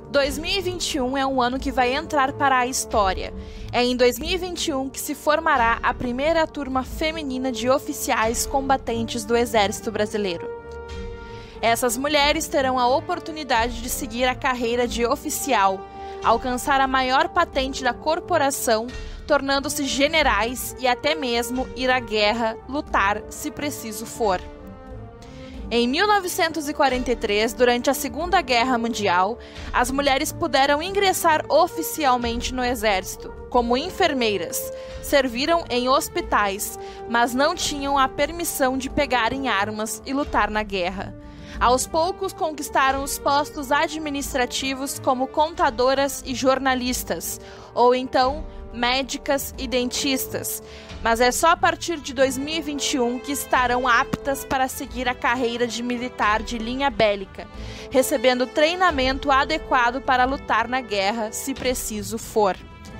2021 é um ano que vai entrar para a história. É em 2021 que se formará a primeira turma feminina de oficiais combatentes do Exército Brasileiro. Essas mulheres terão a oportunidade de seguir a carreira de oficial, alcançar a maior patente da corporação, tornando-se generais e até mesmo ir à guerra, lutar se preciso for. Em 1943, durante a Segunda Guerra Mundial, as mulheres puderam ingressar oficialmente no Exército, como enfermeiras, serviram em hospitais, mas não tinham a permissão de pegarem armas e lutar na guerra. Aos poucos conquistaram os postos administrativos como contadoras e jornalistas, ou então médicas e dentistas, mas é só a partir de 2021 que estarão aptas para seguir a carreira de militar de linha bélica, recebendo treinamento adequado para lutar na guerra, se preciso for.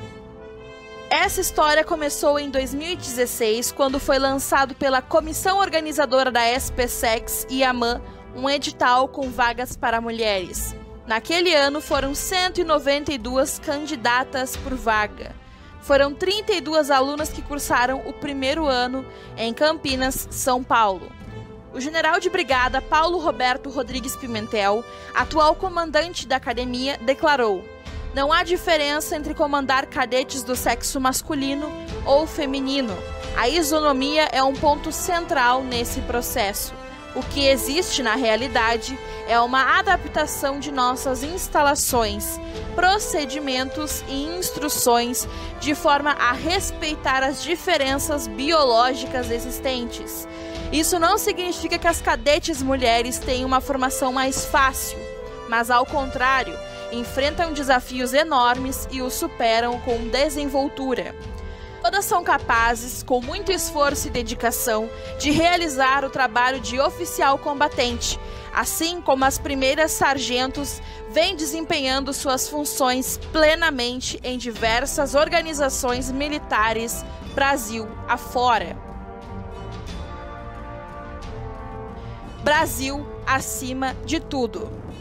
Essa história começou em 2016, quando foi lançado pela comissão organizadora da SPSEX e AMAN um edital com vagas para mulheres. Naquele ano foram 192 candidatas por vaga. Foram 32 alunas que cursaram o primeiro ano em Campinas, São Paulo. O general de brigada Paulo Roberto Rodrigues Pimentel, atual comandante da academia, declarou: "Não há diferença entre comandar cadetes do sexo masculino ou feminino. A isonomia é um ponto central nesse processo. O que existe na realidade é uma adaptação de nossas instalações, procedimentos e instruções de forma a respeitar as diferenças biológicas existentes. Isso não significa que as cadetes mulheres têm uma formação mais fácil, mas ao contrário, enfrentam desafios enormes e os superam com desenvoltura. Todas são capazes, com muito esforço e dedicação, de realizar o trabalho de oficial combatente, assim como as primeiras sargentos vêm desempenhando suas funções plenamente em diversas organizações militares, Brasil afora. Brasil acima de tudo."